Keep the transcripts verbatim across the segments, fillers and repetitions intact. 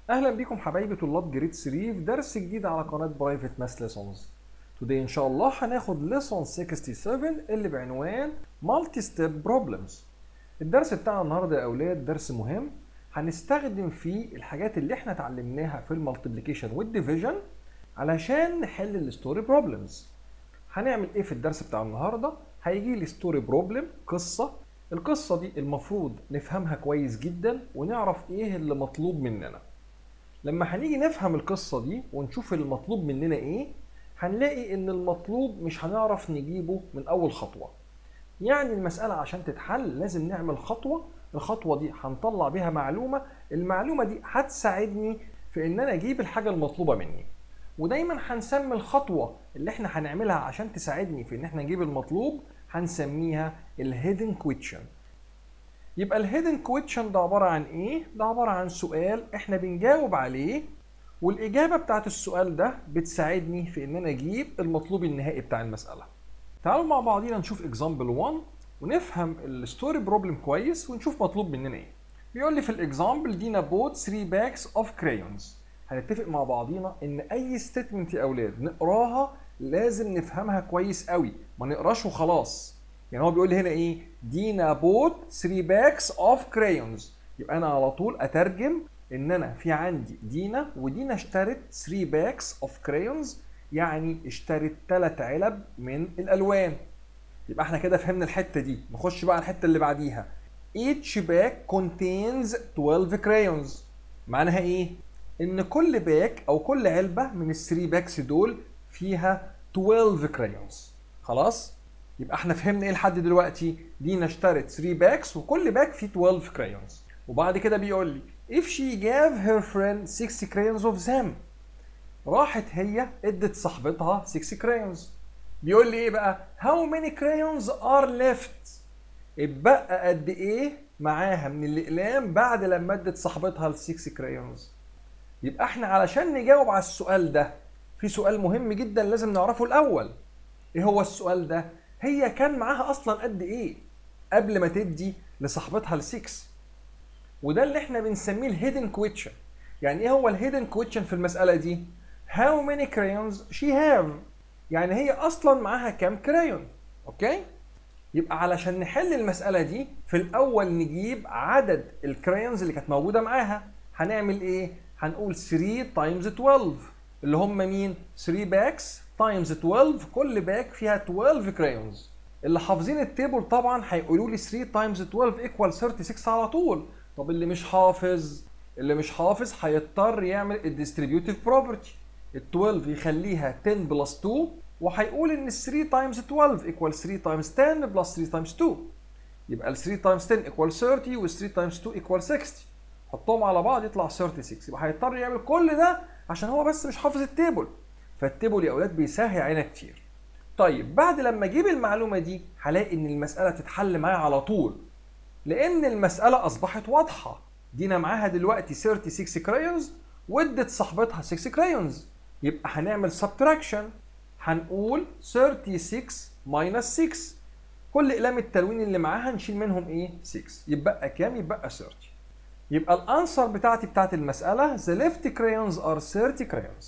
اهلا بيكم حبايبي طلاب جريد ثلاثة في درس جديد على قناه برايفت ماس ليسونز. توداي ان شاء الله هناخد ليسون سبعة وستين اللي بعنوان مالتي ستيب بروبلمز. الدرس بتاعنا النهارده يا اولاد درس مهم، هنستخدم فيه الحاجات اللي احنا اتعلمناها في المالتيبليكيشن والديفيجن علشان نحل الستوري بروبلمز. هنعمل ايه في الدرس بتاع النهارده؟ هيجي لي ستوري بروبلم، قصه. القصه دي المفروض نفهمها كويس جدا ونعرف ايه اللي مطلوب مننا. لما هنيجي نفهم القصة دي ونشوف المطلوب مننا ايه، هنلاقي ان المطلوب مش هنعرف نجيبه من اول خطوة. يعني المسألة عشان تتحل لازم نعمل خطوة، الخطوة دي هنطلع بيها معلومة، المعلومة دي هتساعدني في ان انا اجيب الحاجة المطلوبة مني. ودايما هنسمي الخطوة اللي احنا هنعملها عشان تساعدني في ان احنا نجيب المطلوب هنسميها الهيدن كويتشن. يبقى الهيدن كويتشن ده عبارة عن ايه؟ ده عبارة عن سؤال احنا بنجاوب عليه، والإجابة بتاعت السؤال ده بتساعدني في ان انا اجيب المطلوب النهائي بتاع المسألة. تعالوا مع بعضينا نشوف اكزامبل واحد ونفهم الستوري بروبلم كويس ونشوف مطلوب مننا ايه. بيقول لي في الاكزامبل دينا بوت ثلاثة باكس اوف كرayons. هنتفق مع بعضينا ان اي ستيتمنت يا اولاد نقراها لازم نفهمها كويس قوي، ما نقراش وخلاص. يعني هو بيقول لي هنا ايه؟ دينا بوت ثلاثة باكس اوف كرayons. يبقى انا على طول اترجم ان انا في عندي دينا، ودينا اشترت ثلاثة باكس اوف crayons، يعني اشترت ثلاث علب من الالوان. يبقى احنا كده فهمنا الحته دي. نخش بقى على الحته اللي بعديها. each bag contains twelve crayons. معناها ايه؟ ان كل باك او كل علبه من الثري باكس دول فيها اتناشر crayons. خلاص؟ يبقى احنا فهمنا ايه لحد دلوقتي؟ دينا اشترت ثري باكس وكل باك فيه اتناشر crayons. وبعد كده بيقول لي if she gave her friend six crayons of them. راحت هي ادت صاحبتها ستة crayons. بيقول لي ايه بقى؟ how many crayons are left. اتبقى قد ايه معاها من الاقلام بعد لما ادت صاحبتها ال ستة crayons. يبقى احنا علشان نجاوب على السؤال ده في سؤال مهم جدا لازم نعرفه الاول. ايه هو السؤال ده؟ هي كان معاها اصلا قد ايه قبل ما تدي لصاحبتها ال ستة؟ وده اللي احنا بنسميه الهيدن كويتشن. يعني ايه هو الهيدن كويتشن في المساله دي؟ how many crayons she have. يعني هي اصلا معاها كام كرايون. اوكي؟ يبقى علشان نحل المساله دي في الاول نجيب عدد الكرايونز اللي كانت موجوده معاها. هنعمل ايه؟ هنقول ثلاثة تايمز اتناشر اللي هم مين؟ ثري باكس تايمز اتناشر، كل باك فيها اتناشر كرايونز. اللي حافظين التيبل طبعا هيقولوا لي ثلاثة تايمز اتناشر ايكوال ستة وتلاتين على طول. طب اللي مش حافظ، اللي مش حافظ هيضطر يعمل الديستريبيوتيف بروبرتي. ال اتناشر يخليها عشرة بلس اتنين، وهيقول ان ال ثلاثة تايمز اتناشر ايكوال ثلاثة تايمز عشرة بلس ثلاثة تايمز اتنين. يبقى ال ثلاثة تايمز عشرة ايكوال ثلاثين وال ثلاثة تايمز اتنين ايكوال ستين. حطهم على بعض يطلع ستة وثلاثين. يبقى هيضطر يعمل كل ده عشان هو بس مش حافظ التيبل. فالتيبل يا اولاد بيسهل علينا كتير. طيب بعد لما اجيب المعلومه دي هلاقي ان المساله تتحل معايا على طول، لان المساله اصبحت واضحه. دينا معاها دلوقتي ستة وثلاثين كرايونز وادت صاحبتها ستة كرايونز. يبقى هنعمل سبتراكشن، هنقول ستة وثلاثين ماينس ستة. كل اقلام التلوين اللي معاها نشيل منهم ايه؟ ستة. يبقى كام؟ يبقى ثلاثين. يبقى الانسر بتاعتي بتاعت المساله the left crayons are thirty crayons.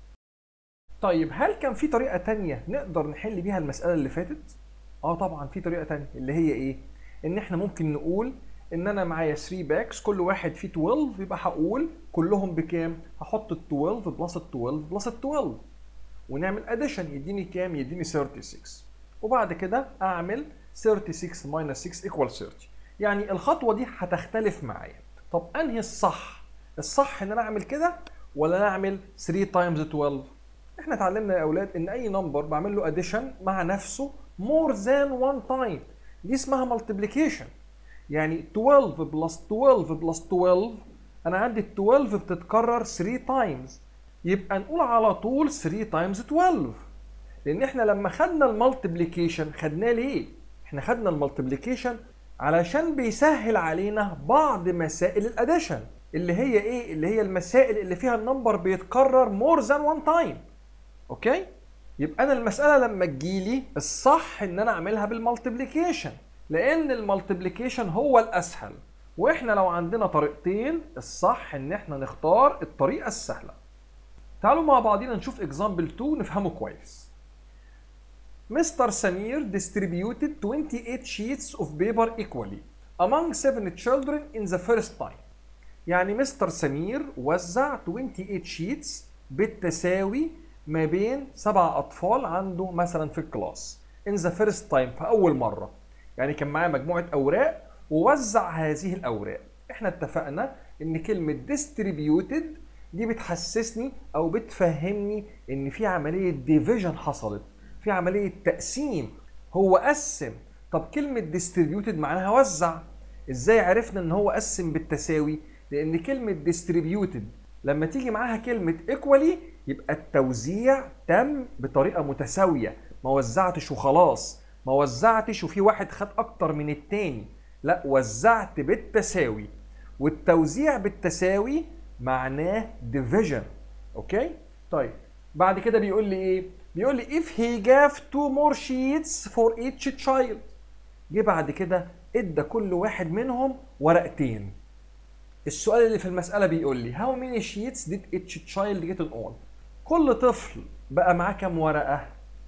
طيب هل كان في طريقه تانية نقدر نحل بيها المساله اللي فاتت؟ اه طبعا في طريقه تانية، اللي هي ايه؟ ان احنا ممكن نقول ان انا معايا ثري باكس كل واحد فيه اتناشر، يبقى هقول كلهم بكام؟ هحط ال اتناشر بلس ال اتناشر بلس ال اتناشر ونعمل اديشن يديني كام؟ يديني ستة وثلاثين. وبعد كده اعمل ستة وثلاثين ماينس ستة ايكوال ثلاثين. يعني الخطوه دي هتختلف معايا. طب انهي الصح؟ الصح ان انا اعمل كده ولا انا اعمل ثلاثة تايمز اتناشر؟ احنا اتعلمنا يا اولاد ان اي نمبر بعمل له اديشن مع نفسه more than one time، دي اسمها مالتيبليكيشن. يعني اتناشر بلس اتناشر بلس اتناشر، انا عندي ال اتناشر بتتكرر ثري تايمز، يبقى نقول على طول ثري تايمز اتناشر. لان احنا لما خدنا المالتيبليكيشن خدناه ليه؟ احنا خدنا المالتيبليكيشن علشان بيسهل علينا بعض مسائل الاديشن، اللي هي ايه؟ اللي هي المسائل اللي فيها النمبر بيتكرر more than one time. اوكي؟ يبقى انا المساله لما تجيلي الصح ان انا اعملها بالمالتيبليكيشن، لان المالتيبليكيشن هو الاسهل. واحنا لو عندنا طريقتين الصح ان احنا نختار الطريقة السهلة. تعالوا مع بعضينا نشوف example اتنين نفهمه كويس. مستر سمير distributed twenty-eight sheets of paper equally among seven children in the first time. يعني مستر سمير وزع twenty-eight sheets بالتساوي ما بين سبع أطفال عنده مثلا في الكلاس in the first time في أول مرة. يعني كان معاه مجموعة أوراق ووزع هذه الأوراق. احنا اتفقنا إن كلمة distributed دي بتحسسني أو بتفهمني إن في عملية division حصلت، في عملية تقسيم، هو قسم. طب كلمة distributed معناها وزع. ازاي عرفنا ان هو قسم بالتساوي؟ لان كلمة distributed لما تيجي معاها كلمة equally يبقى التوزيع تم بطريقة متساوية، ما وزعتش وخلاص، ما وزعتش وفي واحد خد اكتر من التاني، لا وزعت بالتساوي. والتوزيع بالتساوي معناه division. اوكي؟ طيب بعد كده بيقول لي ايه؟ بيقول لي if he gave two more sheets for each child. جه بعد كده ادى كل واحد منهم ورقتين. السؤال اللي في المسألة بيقول لي how many sheets did each child get in all؟ كل طفل بقى معاه كام ورقة؟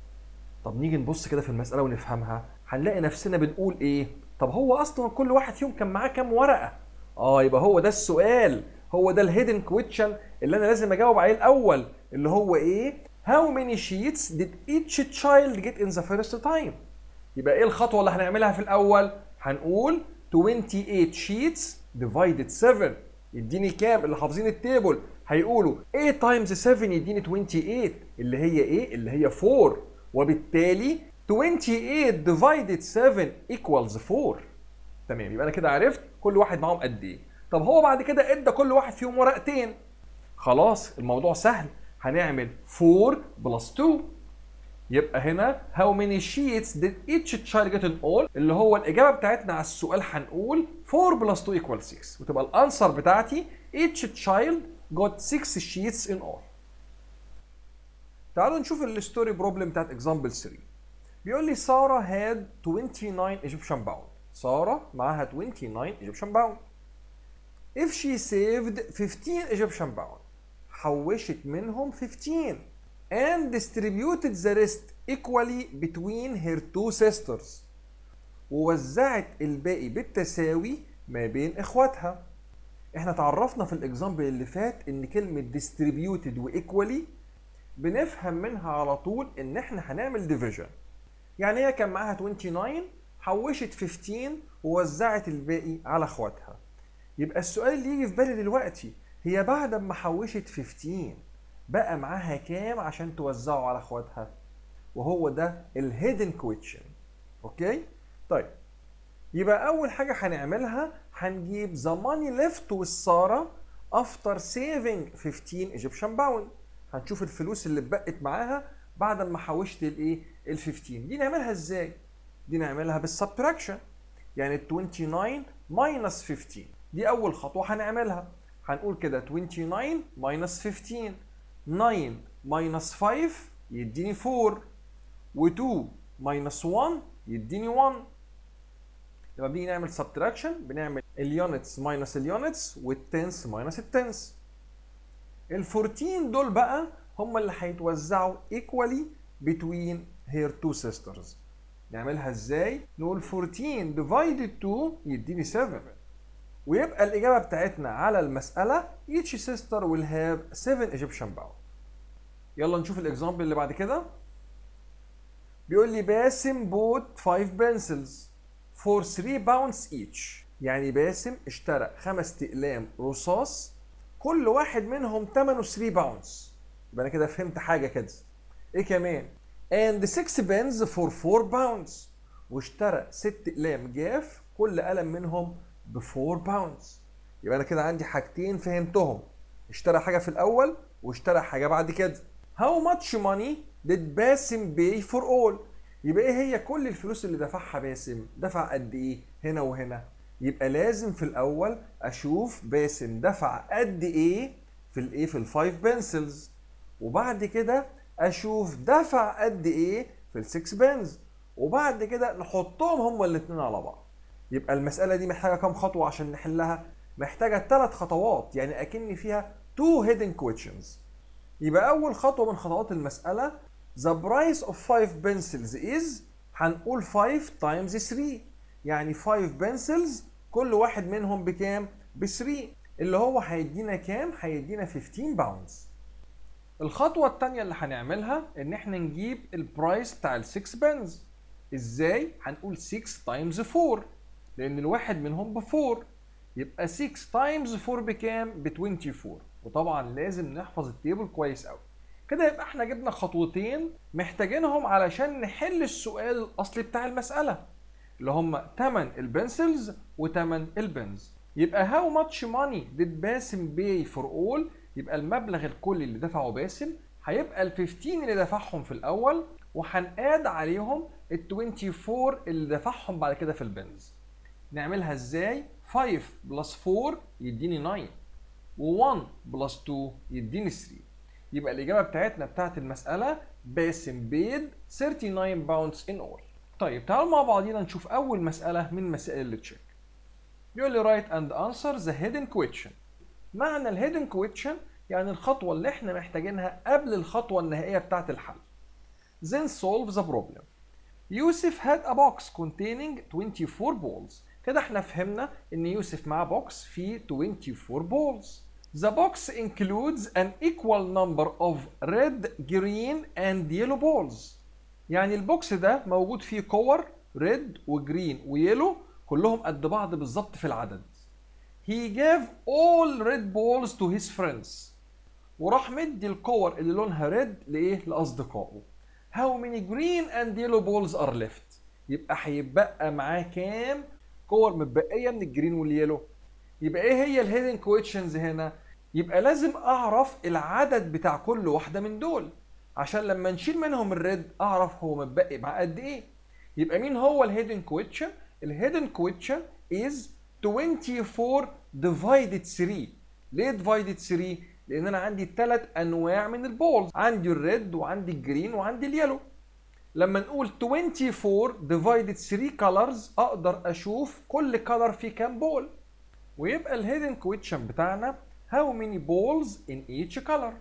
طب نيجي نبص كده في المسألة ونفهمها، هنلاقي نفسنا بنقول ايه؟ طب هو اصلا كل واحد فيهم كان معاه كام ورقة؟ اه يبقى هو ده السؤال، هو ده الهيدن كويتشن اللي انا لازم اجاوب عليه الاول، اللي هو ايه؟ how many sheets did each child get in the first time؟ يبقى ايه الخطوة اللي هنعملها في الأول؟ هنقول twenty-eight sheets divided seven يديني كام؟ اللي حافظين التيبل هيقولوا eight times seven يديني twenty-eight اللي هي ايه؟ اللي هي four، وبالتالي twenty-eight divided seven equals four. تمام، يبقى أنا كده عرفت كل واحد معاهم قد ايه. طب هو بعد كده ادى كل واحد فيهم ورقتين. خلاص الموضوع سهل، هنعمل four plus two. يبقى هنا how many sheets did each child get in all اللي هو الإجابة بتاعتنا على السؤال هنقول four plus two equals six، وتبقى الأنسر بتاعتي each child got six sheets in all. تعالوا نشوف الستوري بروبلم بتاعت example three. بيقول لي سارة had twenty-nine Egyptian pound. سارة معاها twenty-nine Egyptian pound. If she saved fifteen Egyptian pound حوشت منهم fifteen and distributed the rest equally between her two sisters ووزعت الباقي بالتساوي ما بين اخواتها. احنا تعرفنا في الاكزامبل اللي فات ان كلمة distributed و equally بنفهم منها على طول ان احنا هنعمل division. يعني هي كان معاها twenty-nine حوشت fifteen ووزعت الباقي على اخواتها. يبقى السؤال اللي يجي في بالي دلوقتي هي بعد ما حوشت fifteen بقى معاها كام عشان توزعه على اخواتها؟ وهو ده الهيدن كويتشن. اوكي؟ طيب يبقى اول حاجه هنعملها هنجيب the money left with ساره after saving fifteen Egyptian pound. هنشوف الفلوس اللي اتبقت معاها بعد ما حوشت الايه؟ ال fifteen. دي نعملها ازاي؟ دي نعملها بالسبتراكشن. يعني twenty-nine minus fifteen. دي اول خطوه هنعملها. هنقول كده twenty-nine minus fifteen. nine minus five يديني four و two minus one يديني one. لما بنيجي نعمل subtraction بنعمل اليونتس minus اليونتس والتنس minus التنس. ال fourteen دول بقى هم اللي هيتوزعوا equally between her two sisters. نعملها ازاي؟ نقول fourteen divided two يديني seven، ويبقى الإجابة بتاعتنا على المسألة each sister will have seven Egyptian pound. يلا نشوف الإكزامبل اللي بعد كده. بيقول لي باسم bought five pencils for three pounds each. يعني باسم اشترى خمس أقلام رصاص كل واحد منهم ثمنه three pounds. يبقى أنا كده فهمت حاجة كده. إيه كمان؟ and six pens for four pounds. واشترى ست أقلام جاف كل قلم منهم ب four pounds. يبقى انا كده عندي حاجتين فهمتهم، اشترى حاجه في الاول واشترى حاجه بعد كده. how much money did باسم pay for all؟ يبقى ايه هي كل الفلوس اللي دفعها باسم؟ دفع قد ايه هنا وهنا؟ يبقى لازم في الاول اشوف باسم دفع قد ايه في الايه في الفايف بنسلز، وبعد كده اشوف دفع قد ايه في السكس بنز، وبعد كده نحطهم هما الاثنين على بعض. يبقى المسألة دي محتاجة كام خطوة عشان نحلها؟ محتاجة ثلاث خطوات، يعني أكن فيها two hidden questions. يبقى أول خطوة من خطوات المسألة the price of five pencils is، هنقول five times three، يعني five pencils كل واحد منهم بكام؟ ب three، اللي هو هيدينا كام؟ هيدينا fifteen pounds. الخطوة التانية اللي هنعملها إن إحنا نجيب البرايس بتاع ال six pens. إزاي؟ هنقول six times four، لأن الواحد منهم ب four، يبقى six times four بكام؟ ب twenty-four. وطبعا لازم نحفظ التيبل كويس قوي. كده يبقى احنا جبنا خطوتين محتاجينهم علشان نحل السؤال الأصلي بتاع المسألة، اللي هم تمن البنسلز وتمن البنز. يبقى how much money did باسم pay for all؟ يبقى المبلغ الكلي اللي دفعه باسم هيبقى ال fifteen اللي دفعهم في الأول، وهنقاد عليهم ال twenty-four اللي دفعهم بعد كده في البنز. نعملها ازاي؟ five plus four يديني nine، و one plus two يديني three. يبقى الإجابة بتاعتنا بتاعت المسألة باسم paid thirty-nine pounds in all. طيب تعالوا مع بعضينا نشوف أول مسألة من مسائل التشيك. بيقول لي write and answer the hidden question. معنى ال hidden question يعني الخطوة اللي احنا محتاجينها قبل الخطوة النهائية بتاعت الحل. Then solve the problem. يوسف had a box containing twenty-four balls. كده احنا فهمنا ان يوسف معاه بوكس فيه twenty-four balls. The box includes an equal number of red, green and yellow balls. يعني البوكس ده موجود فيه كور ريد وجرين ويلو كلهم قد بعض بالظبط في العدد. He gave all red balls to his friends. وراح مدي الكور اللي لونها ريد لايه؟ لاصدقائه. How many green and yellow balls are left؟ يبقى هيبقى معاه كام كور متبقيه من الجرين واليلو؟ يبقى ايه هي الهيدن كويشنز هنا؟ يبقى لازم اعرف العدد بتاع كل واحده من دول عشان لما نشيل منهم الريد اعرف هو متبقي مع قد ايه. يبقى مين هو الهيدن كويشن؟ الهيدن كويشن is twenty-four divided three. ليه divided three؟ لان انا عندي ثلاث انواع من البولز، عندي الريد وعندي الجرين وعندي اليلو. لما نقول twenty-four divided three colors اقدر اشوف كل color فيه كام بول. ويبقى الهيدن كويشن بتاعنا how many balls in each color.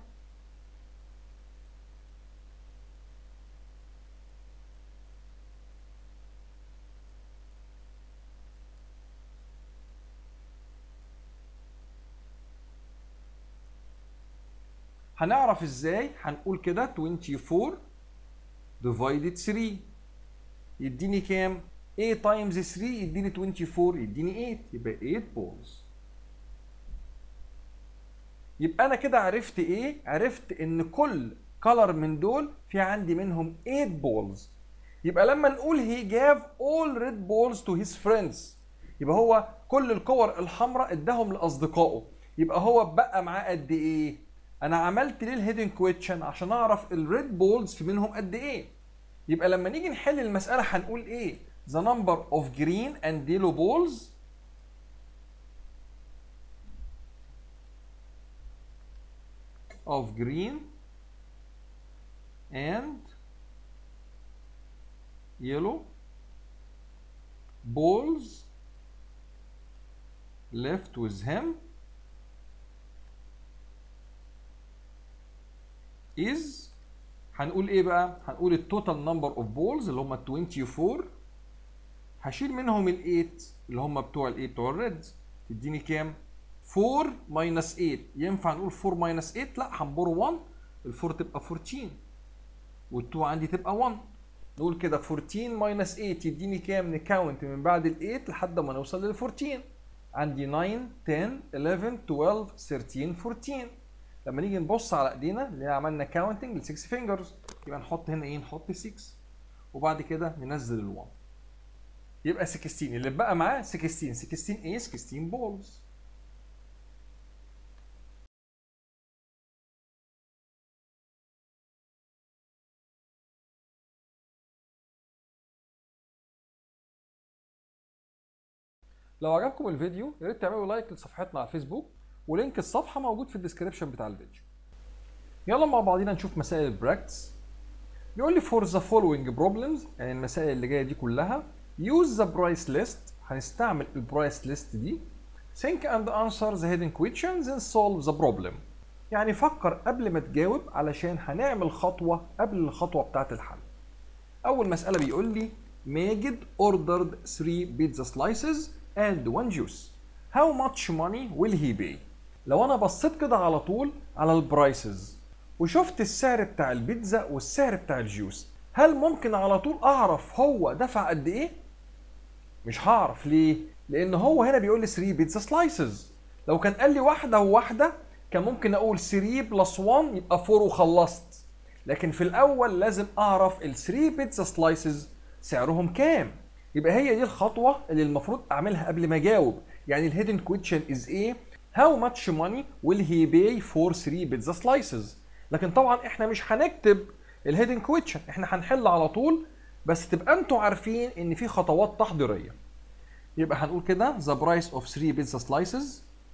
هنعرف ازاي؟ هنقول كده twenty-four divided three يديني كام؟ eight times three يديني twenty-four يديني eight، يبقى eight balls. يبقى انا كده عرفت ايه؟ عرفت ان كل color من دول في عندي منهم eight balls. يبقى لما نقول he gave all red balls to his friends يبقى هو كل الكور الحمراء اداهم لاصدقائه، يبقى هو بقى معاه قد ايه؟ انا عملت ليه الهيدن كويشن؟ عشان اعرف الريد بولز في منهم قد ايه. يبقى لما نيجي نحل المسألة هنقول ايه؟ the number of green and yellow balls of green and yellow balls left with him is، هنقول ايه بقى؟ هنقول التوتال نمبر اوف بولز اللي هم twenty-four، هشيل منهم ال eight اللي هم بتوع الايه؟ بتوع الريد، تديني كام؟ four minus eight. ينفع نقول four minus eight؟ لا، هنبروا one، ال four تبقى fourteen وال two عندي تبقى one. نقول كده fourteen minus eight يديني كام؟ نكاونت من بعد ال eight لحد ما نوصل لل fourteen. عندي nine ten eleven twelve thirteen fourteen. لما نيجي نبص على ايدينا اللي عملنا كاونتنج ل six fingers يبقى نحط هنا ايه؟ نحط six وبعد كده ننزل ال one، يبقى sixteen اللي بقى معاه sixteen. sixteen ايه؟ sixteen balls. لو عجبكم الفيديو يا ريت تعملوا لايك لصفحتنا على الفيسبوك، ولينك الصفحه موجود في الديسكربشن بتاع الفيديو. يلا مع بعضينا نشوف مسائل البراكتس. بيقول لي for the following problems، يعني المسائل اللي جايه دي كلها use the price list هنستعمل البرايس ليست دي. Think and answer the hidden questions and solve the problem. يعني فكر قبل ما تجاوب علشان هنعمل خطوة قبل الخطوة بتاعة الحل. أول مسألة بيقول لي ماجد ordered three pizza slices and one juice. How much money will he pay؟ لو أنا بصيت كده على طول على البرايسز وشفت السعر بتاع البيتزا والسعر بتاع الجوس، هل ممكن على طول أعرف هو دفع قد إيه؟ مش هعرف. ليه؟ لأن هو هنا بيقول لي three pizza slices. لو كان قال لي واحدة وواحدة كان ممكن أقول three plus one يبقى four وخلصت. لكن في الأول لازم أعرف ال three pizza slices سعرهم كام. يبقى هي دي الخطوة اللي المفروض أعملها قبل ما أجاوب. يعني ال hidden question is إيه؟ How much money will he pay for three pizza slices؟ لكن طبعا إحنا مش هنكتب ال hidden question، إحنا هنحل على طول، بس تبقى أنتوا عارفين إن في خطوات تحضيرية. يبقى هنقول كده the price of three pizza slices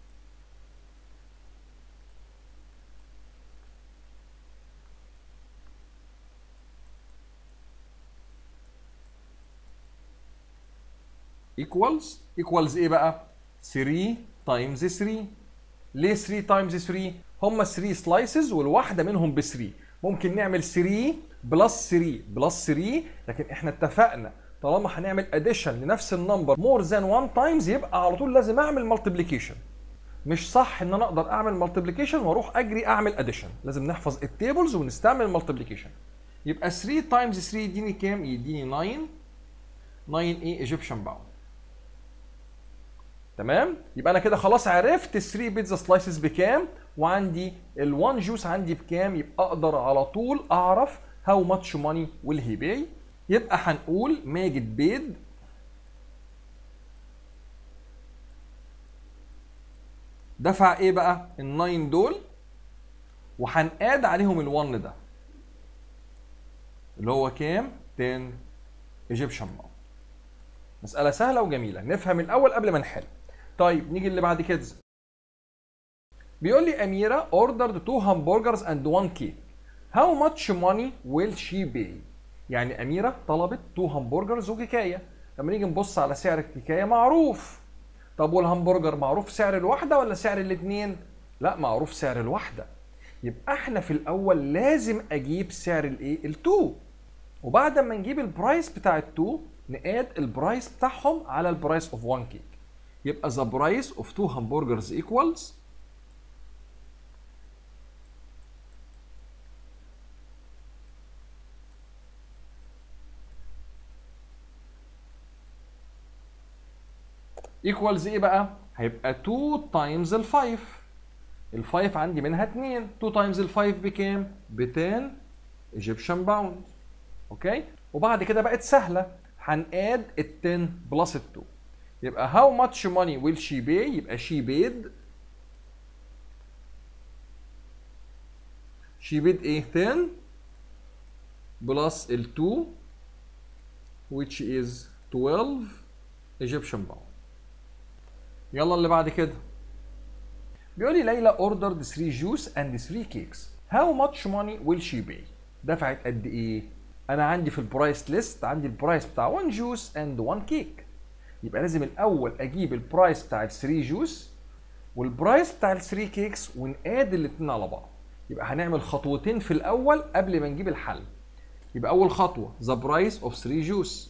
equals equals ايه بقى؟ three times three. ليه three times three؟ هم three slices والواحده منهم ب three. ممكن نعمل three بلس three بلس three، لكن احنا اتفقنا طالما هنعمل addition لنفس النمبر more than one times يبقى على طول لازم اعمل multiplication. مش صح ان انا اقدر اعمل multiplication واروح اجري اعمل addition. لازم نحفظ التيبلز ونستعمل multiplication. يبقى three times three يديني كام؟ يديني nine. nine ايه؟ ايجيبشن باوند. تمام؟ يبقى انا كده خلاص عرفت ال three بيتزا سلايسز بكام، وعندي ال one جوس عندي بكام، يبقى اقدر على طول اعرف how much money will he pay. يبقى هنقول ماجد بيد دفع ايه بقى؟ ال nine دول، وهنقاد عليهم ال one ده اللي هو كام؟ ten ايجيبشن باوند. مسألة سهلة وجميلة، نفهم الأول قبل ما نحل. طيب نيجي اللي بعد كده. بيقول لي أميرة ordered two hamburgers and one cake. How much money will she pay؟ يعني أميرة طلبت two hamburgers وكيكاية. لما نيجي نبص على سعر الكيكاية معروف. طب والهمبرجر معروف سعر الواحدة ولا سعر الاتنين؟ لا، معروف سعر الواحدة. يبقى احنا في الأول لازم أجيب سعر الإيه؟ التو. وبعد ما نجيب البرايس بتاع التو نقاد البرايس بتاعهم على البرايس اوف one كيك. يبقى the price of two hamburgers equals equals ايه بقى؟ هيبقى two times ال five. ال five عندي منها اتنين. two times ال five بكام؟ ب ten Egyptian pound. اوكي؟ وبعد كده بقت سهلة، هنقاد ال ten بلس ال two. يبقى how much money will she pay؟ يبقى she paid she paid ايه؟ ten بلس ال two which is twelve Egyptian pound. يلا اللي بعد كده. بيقول لي ليلى ordered three juice and three cakes. How much money will she pay؟ دفعت قد ايه؟ انا عندي في البرايس ليست عندي البرايس بتاع one juice and one cake. يبقى لازم الاول اجيب البرايس بتاع ال three juice والبرايس بتاع ال three cakes ونقاد الاثنين على بعض. يبقى هنعمل خطوتين في الاول قبل ما نجيب الحل. يبقى اول خطوه the price of three juice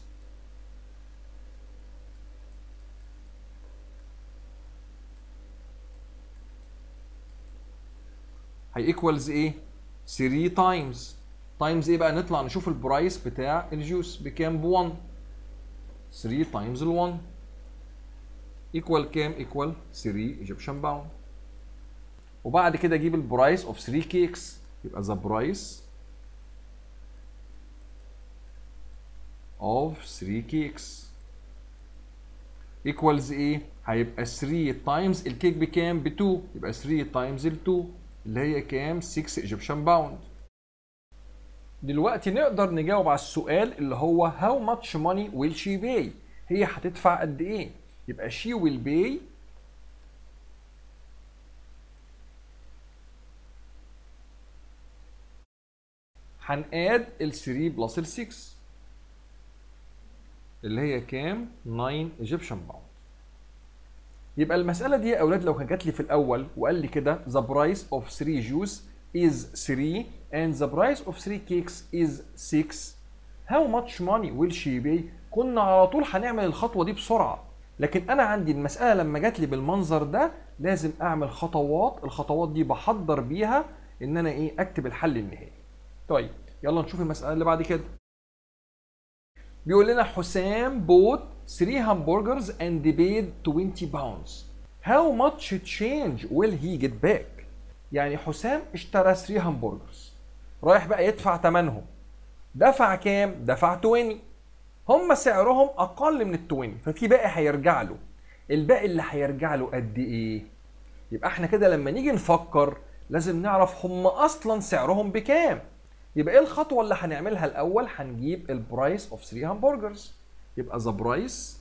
هي ايكوالز ايه؟ three times times ايه بقى؟ نطلع نشوف البرايس بتاع الجوس بكام؟ ب one. three times ال one ايكوال كام؟ ايكوال three Egyptian pound. وبعد كده اجيب البرايس اوف three cakes. يبقى the price of three cakes equals ايه؟ هيبقى three times الكيك بكام؟ ب two. يبقى three times ال two اللي هي كام؟ six Egyptian pound. دلوقتي نقدر نجاوب على السؤال اللي هو how much money will she pay؟ هي هتدفع قد ايه؟ يبقى she will pay هنقاد ال three بلس ال six. اللي هي كام؟ تسعة ايجيبشن باوند. يبقى المسألة دي يا أولاد لو كانت جات لي في الأول وقال لي كده the price of three juice is three and the price of three cakes is six how much money will she pay؟ كنا على طول هنعمل الخطوة دي بسرعة، لكن أنا عندي المسألة لما جات لي بالمنظر ده لازم أعمل خطوات، الخطوات دي بحضر بيها إن أنا إيه أكتب الحل النهائي. طيب يلا نشوف المسألة اللي بعد كده. بيقول لنا حسام bought three hamburgers and paid twenty pounds. How much change will he get back؟ يعني حسام اشترى three hamburgers، رايح بقى يدفع ثمنهم. دفع كام؟ دفع عشرين. هم سعرهم اقل من ال عشرين، ففي باقي هيرجع له. الباقي اللي هيرجع له قد ايه؟ يبقى احنا كده لما نيجي نفكر لازم نعرف هم اصلا سعرهم بكام. يبقى ايه الخطوه اللي هنعملها الاول؟ هنجيب البرايس اوف three hamburgers. يبقى the price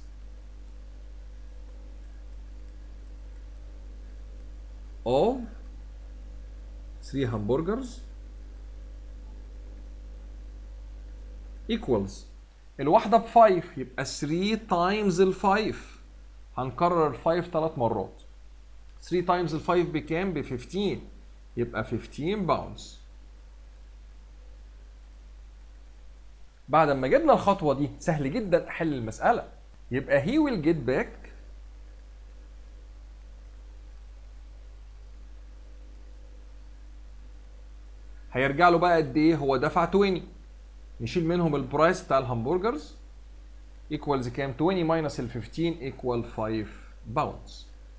of three hamburgers equals الواحده ب خمسة، يبقى three times ال خمسة. هنكرر ال خمسة ثلاث مرات. three times ال خمسة بكام؟ ب خمستاشر، يبقى fifteen pounds. بعد ما جبنا الخطوة دي سهل جدا أحل المسألة. يبقى he will get back هيرجع له بقى قد إيه؟ هو دفع عشرين، نشيل منهم البرايس بتاع الهمبرجرز equals كام؟ عشرين minus ال خمستاشر equal five pounds.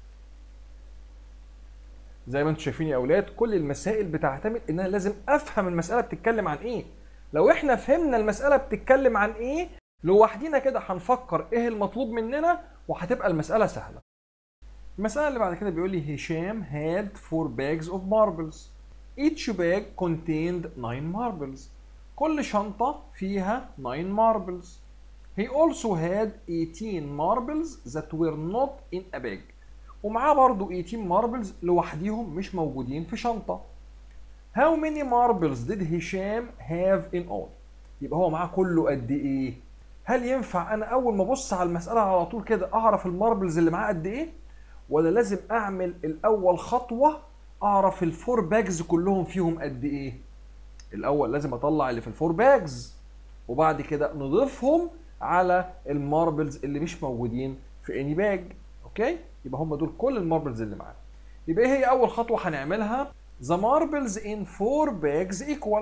زي ما انتم شايفين يا أولاد كل المسائل بتعتمد إن أنا لازم أفهم المسألة بتتكلم عن إيه. لو احنا فهمنا المسألة بتتكلم عن ايه لوحدينا كده هنفكر ايه المطلوب مننا وهتبقى المسألة سهلة. المسألة اللي بعد كده بيقول لي هشام had four bags of marbles. Each bag contained nine marbles. كل شنطة فيها nine marbles. He also had eighteen marbles that were not in a bag. ومعاه برضو eighteen marbles لوحديهم مش موجودين في شنطة. How many marbles did هشام have in all؟ يبقى هو معاه كله قد ايه؟ هل ينفع انا اول ما ابص على المسألة على طول كده اعرف الماربلز اللي معاه قد ايه؟ ولا لازم اعمل الاول خطوة اعرف الفور باجز كلهم فيهم قد ايه؟ الاول لازم اطلع اللي في الفور باجز وبعد كده نضيفهم على الماربلز اللي مش موجودين في اني باج. اوكي؟ يبقى هم دول كل الماربلز اللي معاه. يبقى ايه هي اول خطوة هنعملها؟ The marbles in four bags equal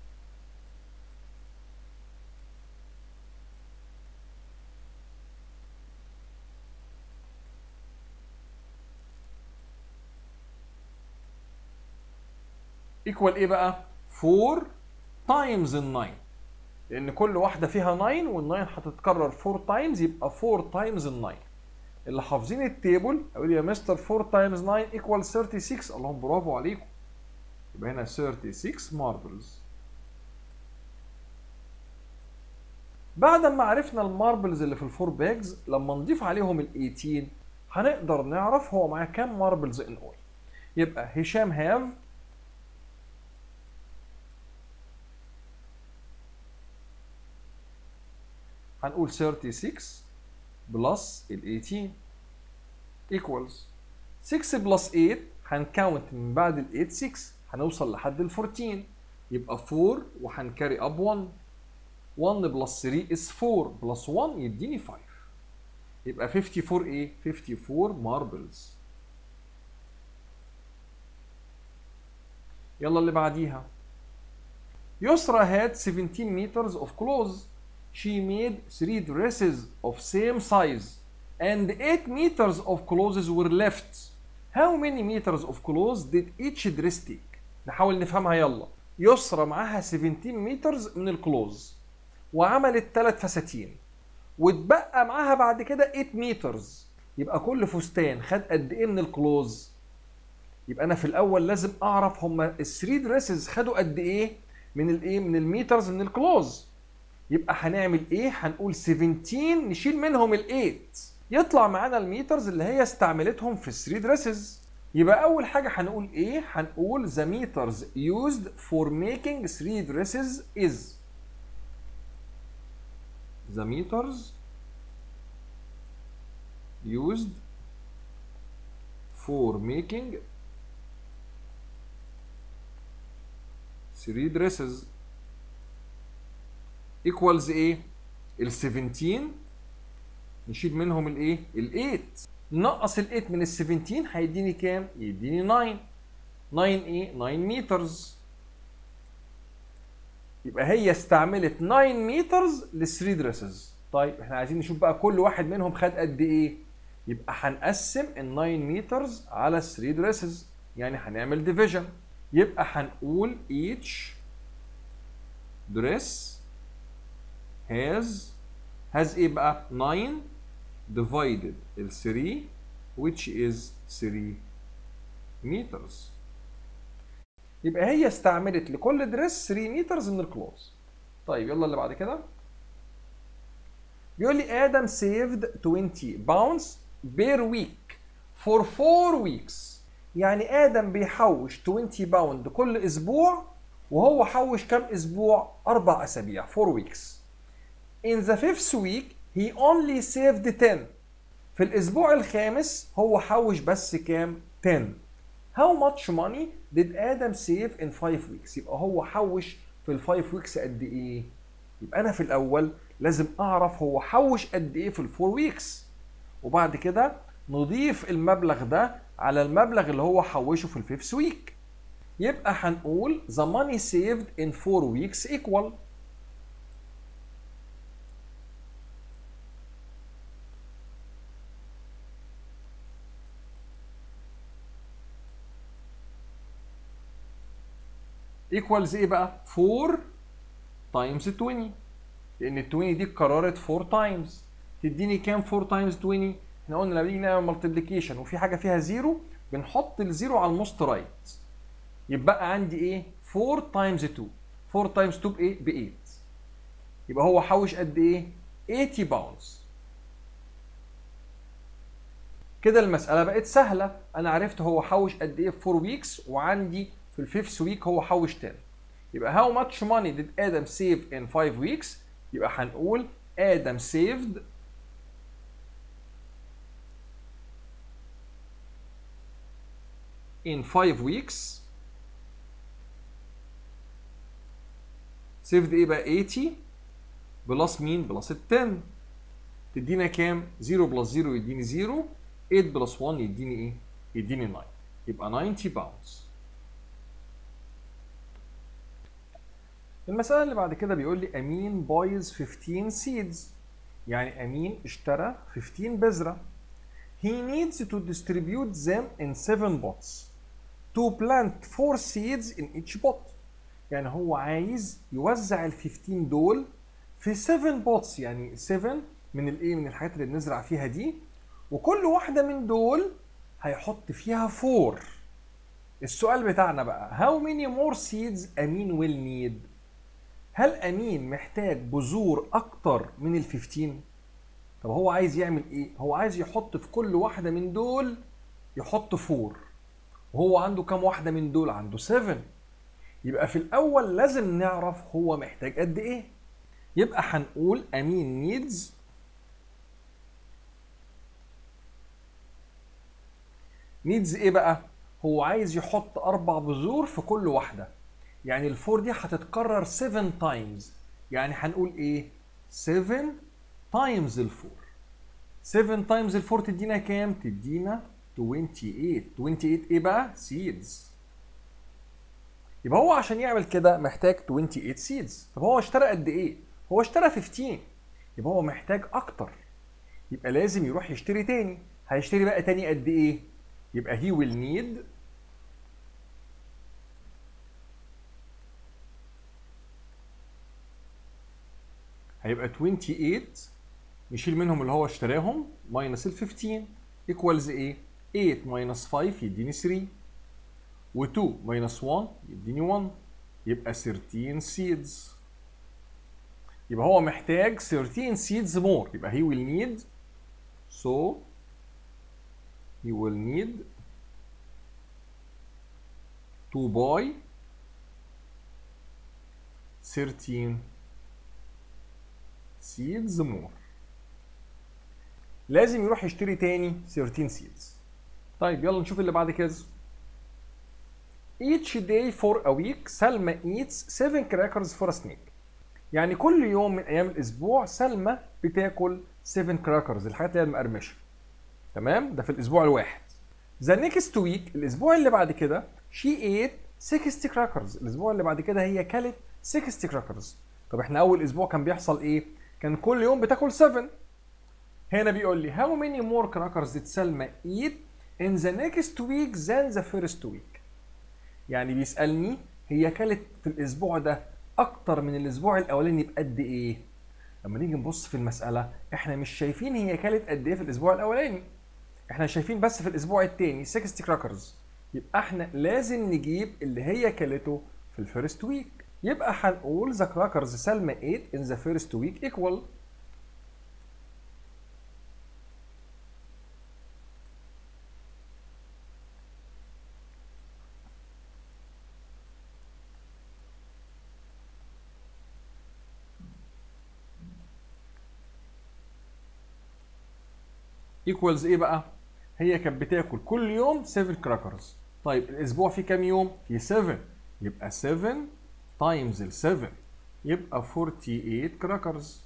equal ايه بقى؟ four times ال nine، لأن كل واحدة فيها nine وال nine هتتكرر four times يبقى four times ال nine. اللي حافظين التيبل أقول يا مستر four times nine equal thirty-six. اللهم برافو عليكم. يبقى هنا thirty-six marbles. بعد ما عرفنا الماربلز اللي في الفور باجز لما نضيف عليهم ال eighteen هنقدر نعرف هو معاه كام ماربلز ان اول. يبقى هشام هاف هنقول thirty-six بلس ال eighteen equals six بلس eight. هنكاونت من بعد ال eight six هنوصل لحد ال fourteen يبقى four وهنكاري اب one. one بلس three is four بلس one يديني five يبقى fifty-four ايه؟ fifty-four marbles. يلا اللي بعديها. يسرا had seventeen meters of clothes. She made three dresses of same size and eight meters of clothes were left. How many meters of clothes did each dress take؟ نحاول نفهمها يلا. يسرا معاها seventeen meters من الكلوز وعملت ثلاث فساتين واتبقى معاها بعد كده eight meters. يبقى كل فستان خد قد ايه من الكلوز؟ يبقى انا في الاول لازم اعرف هما الثري دريسز خدوا قد ايه من الايه من الميترز من الكلوز. يبقى هنعمل ايه؟ هنقول seventeen نشيل منهم ال eight يطلع معانا الميترز اللي هي استعملتهم في الثري دريسز. يبقى اول حاجه هنقول ايه؟ هنقول the meters used for making three dresses is the meters used for making three dresses equals ايه؟ ال سبعتاشر نشيل منهم الايه؟ ال تمانية، نقص ال تمانية من ال سبعتاشر هيديني كام؟ يديني تسعة. تسعة ايه؟ تسعة مترز. يبقى هي استعملت تسعة مترز لل ثري دريسز. طيب احنا عايزين نشوف بقى كل واحد منهم خد قد ايه؟ يبقى هنقسم ال تسعة مترز على ال ثري دريسز، يعني هنعمل ديفيجن. يبقى هنقول each dress has has ايه بقى؟ تسعة divided ال ثري which is ثري meters. يبقى هي استعملت لكل دريس ثري مترز من الكلوز. طيب يلا اللي بعد كده. بيقول لي آدم saved twenty pounds per week for four weeks. يعني آدم بيحوش twenty باوند كل أسبوع، وهو حوش كام أسبوع؟ أربع أسابيع four weeks. In the fifth week he only saved ten. في الأسبوع الخامس هو حوش بس كام؟ ten. How much money did Adam save in five weeks؟ يبقى هو حوش في ال five weeks قد إيه؟ يبقى أنا في الأول لازم أعرف هو حوش قد إيه في ال four weeks، وبعد كده نضيف المبلغ ده على المبلغ اللي هو حوشه في ال fifth week. يبقى هنقول the money saved in four weeks equal equals ايه بقى؟ four times twenty، لان ال twenty دي اتكررت four times. تديني كام four times twenty؟ احنا قلنا لما بنيجي نعمل multiplication وفي حاجه فيها زيرو بنحط الزيرو على الموست رايت. يبقى عندي ايه؟ four times two. four times two بايه؟ ب eight. يبقى هو حوش قد ايه؟ eighty باوندز. كده المساله بقت سهله، انا عرفت هو حوش قد ايه في four weeks، وعندي في الفيفث ويك هو حوش ten. يبقى how much money did Adam save in five weeks؟ يبقى هنقول Adam saved in five weeks saved ايه بقى؟ eighty بلس مين؟ بلس ال ten. تدينا كام؟ zero بلس zero يديني zero، eight بلس one يديني ايه؟ يديني nine. يبقى ninety باوندز. المسألة اللي بعد كده بيقول لي أمين buys fifteen seeds. يعني أمين اشترى fifteen بذرة. He needs to distribute them in seven pots to plant four seeds in each pot. يعني هو عايز يوزع ال fifteen دول في seven pots، يعني seven من الايه؟ من الحاجات اللي بنزرع فيها دي، وكل واحدة من دول هيحط فيها four. السؤال بتاعنا بقى how many more seeds أمين will need؟ هل أمين محتاج بذور أكتر من ال fifteen؟ طب هو عايز يعمل إيه؟ هو عايز يحط في كل واحدة من دول يحط four، وهو عنده كام واحدة من دول؟ عنده seven. يبقى في الأول لازم نعرف هو محتاج قد إيه. يبقى هنقول أمين needs needs إيه بقى؟ هو عايز يحط أربع بذور في كل واحدة، يعني الفور دي هتتكرر seven times، يعني هنقول ايه؟ seven times الفور. seven times الفور تدينا كام؟ تدينا twenty-eight. twenty-eight ايه بقى؟ seeds. يبقى هو عشان يعمل كده محتاج twenty-eight seeds. طب هو اشترى قد ايه؟ هو اشترى fifteen، يبقى هو محتاج اكتر، يبقى لازم يروح يشتري تاني. هيشتري بقى تاني قد ايه؟ يبقى he will need هيبقى twenty-eight، نشيل منهم اللي هو اشتراهم ماينس ال fifteen equals ايه؟ eight minus five يديني three، و two minus one يديني one، يبقى thirteen seeds. يبقى هو محتاج thirteen seeds more، يبقى he will need so he will need to buy thirteen seeds more. لازم يروح يشتري تاني ثيرتين سيدز. طيب يلا نشوف اللي بعد كده. Each day for a week سلمى eats seven crackers for a snack. يعني كل يوم من ايام الاسبوع سلمى بتاكل سبعة كراكرز، الحاجات اللي هي المقرمشه. تمام؟ ده في الاسبوع الواحد. The next week الاسبوع اللي بعد كده she ate sixty crackers. الاسبوع اللي بعد كده هي كلت sixty crackers. طب احنا اول اسبوع كان بيحصل ايه؟ كان كل يوم بتاكل سبعة. هنا بيقول لي how many more crackers did سلمى eat in the next week than the first week. يعني بيسألني هي كلت في الاسبوع ده اكتر من الاسبوع الاولاني بقد ايه؟ لما نيجي نبص في المسألة احنا مش شايفين هي كلت قد ايه في الاسبوع الاولاني. احنا شايفين بس في الاسبوع الثاني ستين كراكرز. يبقى احنا لازم نجيب اللي هي كلته في الفيرست ويك. يبقى هنقول the crackers سلمى ate in the first week equal equals ايه بقى؟ هي كانت بتاكل كل يوم سبعة كراكرز. طيب الاسبوع فيه كام يوم؟ فيه سبعة. يبقى سبعة تايمز ال سبعة يبقى ثمانية وأربعين كراكرز.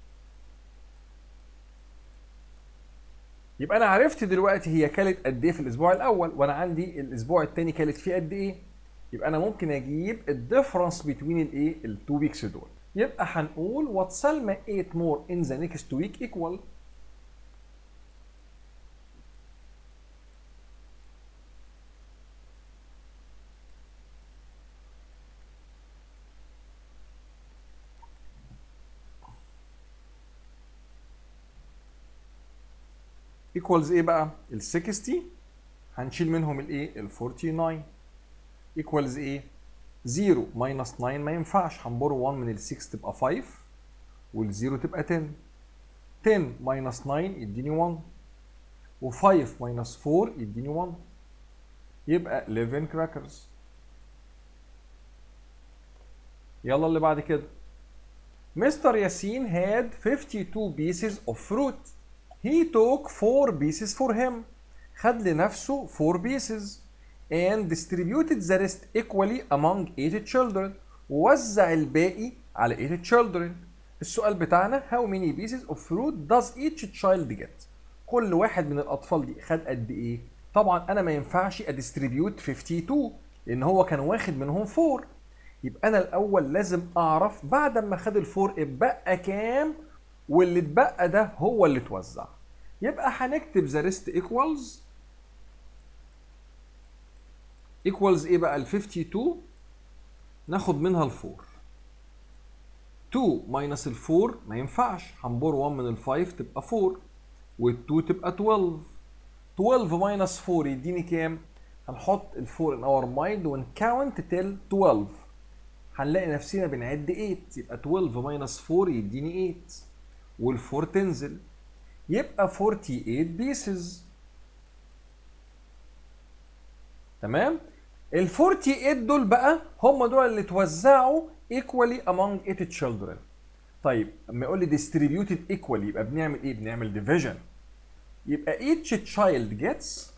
يبقى انا عرفت دلوقتي هي كلت قد ايه في الاسبوع الاول، وانا عندي الاسبوع الثاني كلت فيه قد ايه. يبقى انا ممكن اجيب الديفرنس بين الايه؟ التو ويكس دول. يبقى هنقول وات سلمى ate more in the next week equal equals ايه بقى؟ ال ستين هنشيل منهم الايه؟ ال تسعة وأربعين equals ايه؟ صفر minus تسعة ما ينفعش، هنبر واحد من ال ستة تبقى خمسة والزيرو تبقى عشرة. عشرة minus تسعة يديني واحد و5 minus أربعة يديني واحد. يبقى حداشر كراكرز. يلا اللي بعد كده. مستر ياسين had fifty-two pieces of fruit. He took four pieces for him. خد لنفسه four pieces and distributed the rest equally among eight children. ووزع الباقي على eight children. السؤال بتاعنا how many pieces of fruit does each child get؟ كل واحد من الأطفال دي خد قد إيه؟ طبعا أنا ما ينفعش أديستريبيوت خمسة وخمسين لأن هو كان واخد منهم أربعة. يبقى أنا الأول لازم أعرف بعد ما خد الفور اتبقى كام، واللي اتبقى ده هو اللي اتوزع. يبقى هنكتب ذا ريست ايكوالز ايكوالز ايه بقى؟ ال خمسة وخمسين ناخد منها ال أربعة. اتنين ماينس ال أربعة ما ينفعش، هنبور واحد من ال خمسة تبقى أربعة وال اتنين تبقى اتناشر. اتناشر ماينس أربعة يديني كام؟ هنحط ال أربعة in our mind ونكاونت till اتناشر. هنلاقي نفسنا بنعد تمانية. يبقى اتناشر ماينس أربعة يديني تمانية وال أربعة تنزل يبقى تمانية وأربعين بيسز. تمام؟ ال تمانية وأربعين دول بقى هم دول اللي اتوزعوا equally among eight children. طيب اما يقول لي distributed equally يبقى بنعمل ايه؟ بنعمل division. يبقى each child gets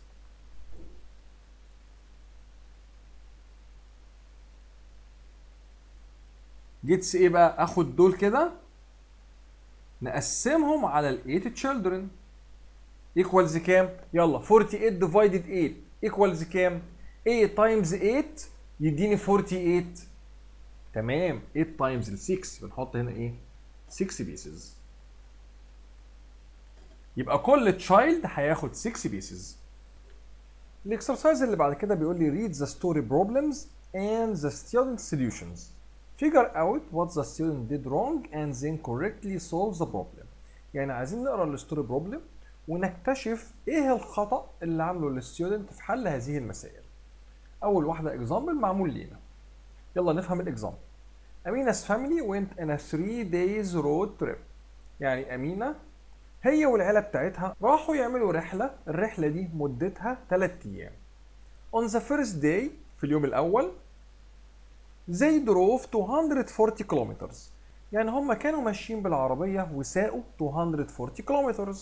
gets ايه بقى؟ اخد دول كده نقسمهم على ال eight children equals كام؟ يلا أربعة وأربعين divided eight equals كام؟ eight times eight يديني أربعة وأربعين. تمام. eight times ال ستة بنحط هنا ايه؟ ستة pieces. يبقى كل child هياخد ستة pieces. الاكسرسايز اللي بعد كده بيقول لي read the story problems and the student solutions. Figure out what the student did wrong and then correctly solve the problem. يعني عايزين نقرا الستوري بروبلم ونكتشف ايه الخطأ اللي عامله الستودنت في حل هذه المسائل. أول واحدة اكزامبل معمول لينا. يلا نفهم الاكزامبل. أمينا's family went in a three days road trip. يعني أمينة هي والعيلة بتاعتها راحوا يعملوا رحلة، الرحلة دي مدتها ثلاث أيام. On the first day في اليوم الأول they drove two hundred forty kilometers. يعني هم كانوا ماشيين بالعربية وساقوا two hundred forty kilometers.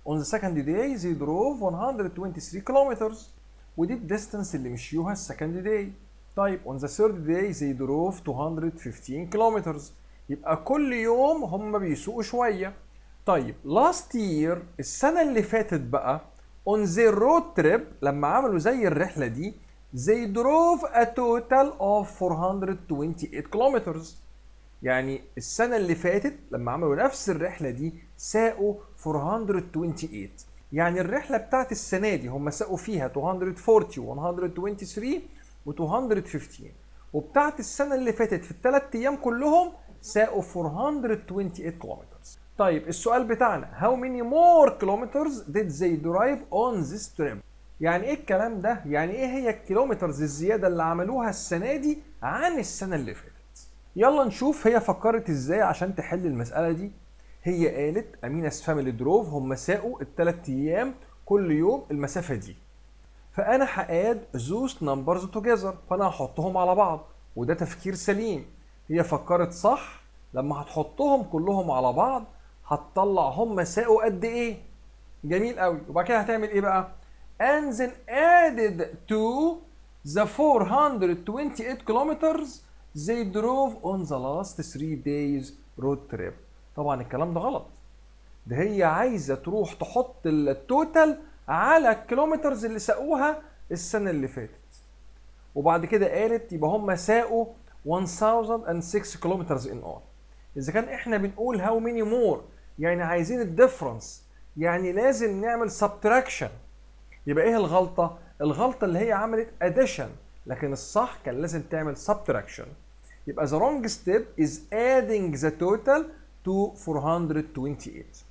On the second day they drove one hundred twenty-three kilometers ودي الديستنس اللي مشيوها السكند day. طيب on the third day they drove two hundred fifteen kilometers يبقى كل يوم هم بيسوقوا شوية. طيب last year السنة اللي فاتت بقى on their road trip لما عملوا زي الرحلة دي they drove a total of four hundred twenty-eight kilometers. يعني السنة اللي فاتت لما عملوا نفس الرحلة دي ساقوا four hundred twenty-eight. يعني الرحلة بتاعت السنة دي هم ساقوا فيها two hundred forty و one hundred twenty-three و two hundred fifteen وبتاعت السنة اللي فاتت في الثلاث أيام كلهم ساقوا four hundred twenty-eight kilometers. طيب السؤال بتاعنا how many more kilometers did they drive on this trip؟ يعني ايه الكلام ده؟ يعني ايه هي الكيلومترز الزيادة اللي عملوها السنة دي عن السنة اللي فاتت؟ يلا نشوف هي فكرت ازاي عشان تحل المسألة دي. هي قالت أمينا's family drove هم ساقوا الثلاث أيام كل يوم المسافة دي. فأنا هقاد those numbers together فأنا هحطهم على بعض وده تفكير سليم. هي فكرت صح لما هتحطهم كلهم على بعض هتطلع هم ساقوا قد إيه؟ جميل قوي. وبعد كده هتعمل إيه بقى؟ and then added to the four hundred twenty-eight kilometers they drove on the last three days road trip. طبعا الكلام ده غلط. ده هي عايزة تروح تحط التوتال على الكيلومترز اللي ساقوها السنة اللي فاتت. وبعد كده قالت يبقى هم ساقوا one thousand six kilometers in all. إذا كان إحنا بنقول how many more يعني عايزين الديفرنس يعني لازم نعمل subtraction. يبقى إيه الغلطة؟ الغلطة اللي هي عملت addition لكن الصح كان لازم تعمل subtraction. يبقى the wrong step is adding the total to four hundred twenty-eight.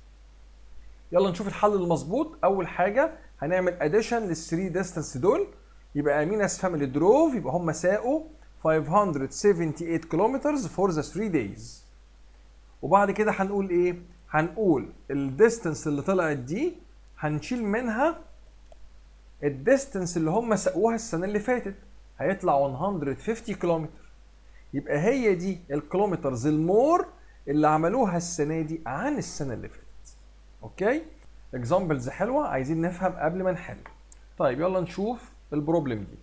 يلا نشوف الحل المظبوط. أول حاجة هنعمل addition للثري ديستانس دول. يبقى أمينا's family drove يبقى هم ساقوا five hundred seventy-eight kilometers for the three days. وبعد كده هنقول إيه؟ هنقول الديستانس اللي طلعت دي هنشيل منها الديستانس اللي هم ساقوها السنة اللي فاتت هيطلع one hundred fifty كيلومتر. يبقى هي دي الكيلومترز المور اللي عملوها السنة دي عن السنة اللي فاتت. اوكي؟ اكزامبلز حلوة عايزين نفهم قبل ما نحل. طيب يلا نشوف البروبلم دي.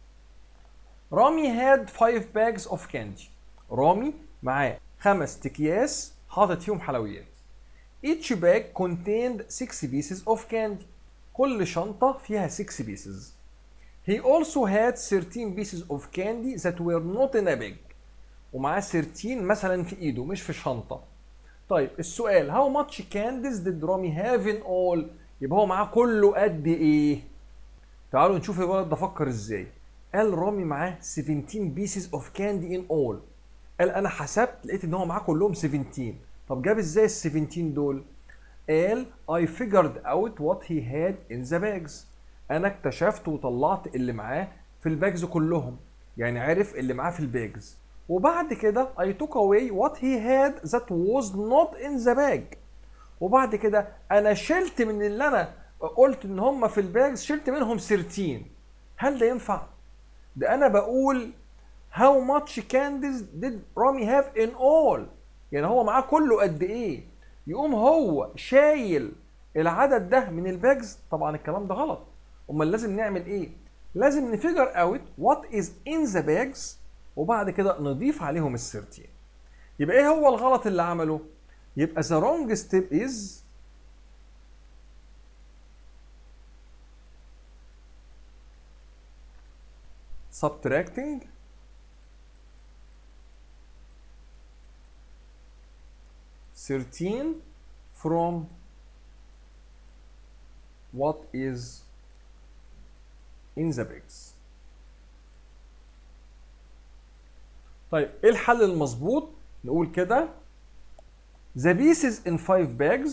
رامي had five bags of candy. رامي معاه خمس اكياس حاطط فيهم حلويات. Each bag contained six pieces of candy. كل شنطة فيها six pieces. He also had thirteen pieces of candy that were not in a bag. ومعاه thirteen مثلا في ايده مش في شنطة. طيب السؤال how much candies did رامي have in all؟ يبقى هو معاه كله قد ايه؟ تعالوا نشوف الولد ده فكر ازاي. قال رامي معاه seventeen pieces of candy in all. قال انا حسبت لقيت ان هو معاه كلهم seventeen. طب جاب ازاي ال seventeen دول؟ قال I figured out what he had in the bags. انا اكتشفت وطلعت اللي معاه في الباجز كلهم. يعني عرف اللي معاه في الباجز. وبعد كده I took away what he had that was not in the bag. وبعد كده انا شلت من اللي انا قلت ان هم في الباجز شلت منهم thirteen. هل ده ينفع؟ ده انا بقول how much candies did رامي have in all. يعني هو معاه كله قد ايه؟ يقوم هو شايل العدد ده من الباجز. طبعا الكلام ده غلط. امال لازم نعمل ايه؟ لازم نفيجر اوت what is in the bags وبعد كده نضيف عليهم ال thirteen. يبقى ايه هو الغلط اللي عمله؟ يبقى the wrong step is subtracting thirteen from what is in the bags. طيب ايه الحل المظبوط؟ نقول كده the pieces in five bags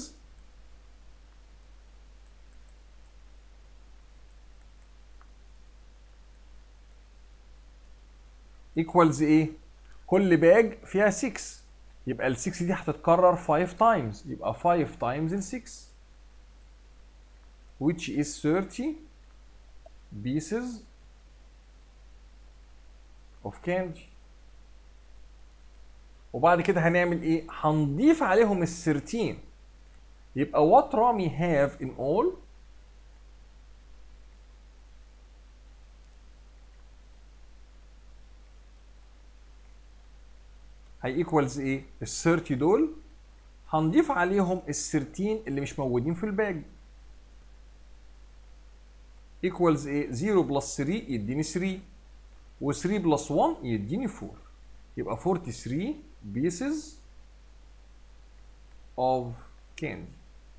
equals ايه؟ كل باج فيها six. يبقى ال six دي هتتكرر five times. يبقى five times ال six which is thirty pieces of candy. وبعد كده هنعمل ايه؟ هنضيف عليهم ال thirteen. يبقى what رامي have in all هي ايكوالز ايه؟ ال ثلاثين دول هنضيف عليهم ال ثلاثة اللي مش موجودين في الباج. ايكوالز ايه؟ صفر بلس ثلاثة يديني ثلاثة و ثلاثة بلس واحد يديني أربعة. يبقى ثلاثة وأربعين pieces of candy.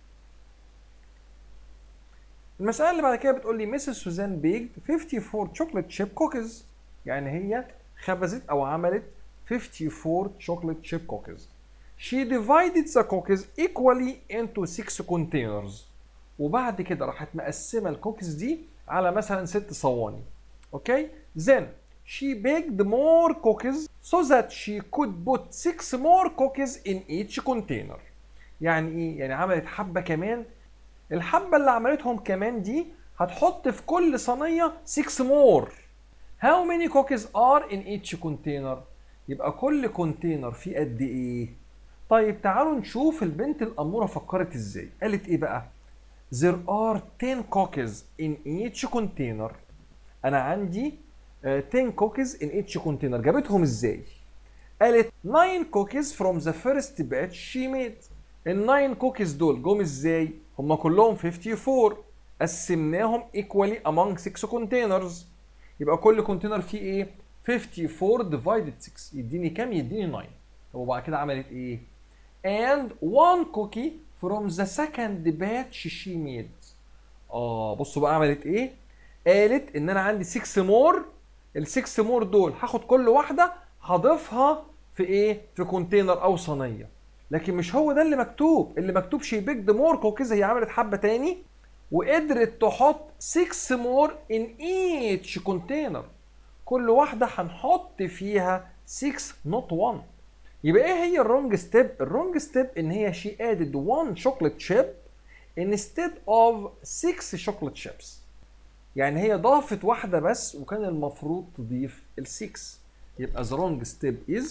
المسألة اللي بعد كده بتقول لي مسز سوزان بيكد أربعة وخمسين chocolate chip cookies. يعني هي خبزت أو عملت أربعة وخمسين chocolate chip cookies. She divided the cookies equally into six containers. وبعد كده راحت مقسمة الكوكيز دي على مثلا ست صواني. اوكي؟ Then she baked more cookies so that she could put six more cookies in each container. يعني ايه؟ يعني عملت حبة كمان. الحبة اللي عملتهم كمان دي هتحط في كل صينية six more. How many cookies are in each container؟ يبقى كل كونتينر فيه قد ايه؟ طيب تعالوا نشوف البنت الأمورة فكرت ازاي. قالت ايه بقى؟ There are ten cookies in each container. أنا عندي ten cookies in each container. جابتهم ازاي؟ قالت nine cookies from the first batch she made. ال nine cookies دول جم ازاي؟ هم كلهم أربعة وخمسين. قسمناهم equally among six containers. يبقى كل كونتينر فيه ايه؟ أربعة وخمسين divided six يديني كام؟ يديني تسعة. طب وبعد كده عملت ايه؟ and one cookie from the second batch she made. اه بصوا بقى عملت ايه؟ قالت ان انا عندي ستة مور. ال ستة مور دول هاخد كل واحده هضيفها في ايه؟ في كونتينر او صينيه. لكن مش هو ده اللي مكتوب. اللي مكتوب شي بيكد مور كوكيز. هي عملت حبه تاني وقدرت تحط ستة مور in each container. كل واحده هنحط فيها ستة not one. يبقى ايه هي الرونج ستيب؟ الرونج ستيب ان هي شي ادد one chocolate chip instead of six chocolate chips. يعني هي ضافت واحدة بس وكان المفروض تضيف ال ستة. يبقى the wrong step is